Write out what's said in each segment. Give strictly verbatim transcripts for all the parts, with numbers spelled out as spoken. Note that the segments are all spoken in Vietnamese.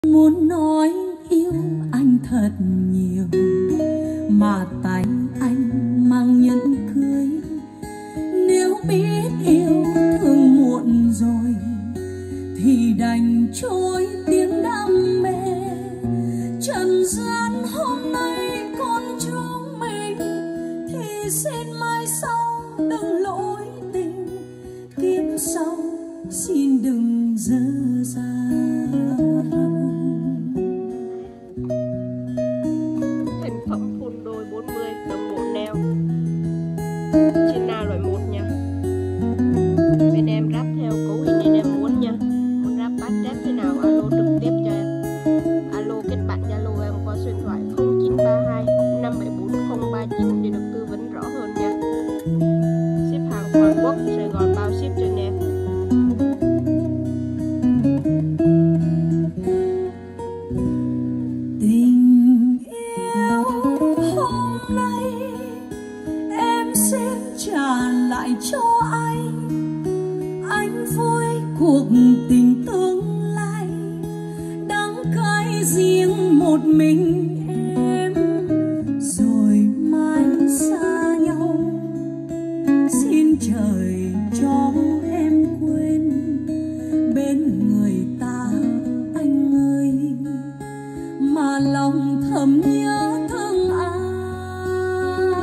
Muốn nói yêu anh thật nhiều mà tay anh mang nhẫn cưới. Nếu biết yêu thương muộn rồi thì đành trôi tiếng đam mê. Trần gian hôm nay còn chúng mình thì xin mai sau đừng lỗi tình, kiếp sau xin đừng dơ dàng. Thành phẩm phun đôi bốn mươi đồng bộ neo trên nào loại một nha. Bên em ráp theo cấu hình nên em muốn nha. Muốn ráp bắt ráp thế nào alo trực tiếp cho em. Alo kết bạn Zalo em qua số điện thoại không chín ba hai năm bảy bốn không ba chín để được tư vấn rõ hơn nha. Ship hàng toàn quốc, Sài Gòn bao ship cho em. Tình yêu hôm nay em xin trả lại cho anh. Anh vui cuộc tình tương lai, đắng cay riêng một mình em. Rồi mai xa nhau, xin trời cho em quên bên người ta anh ơi, mà lòng thầm nhớ thương ai.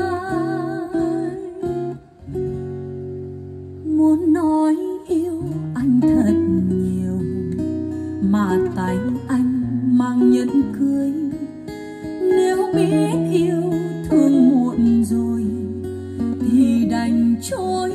Muốn nói yêu anh thật nhiều mà tay anh mang nhẫn cưới. Nếu biết yêu thương muộn rồi thì đành trôi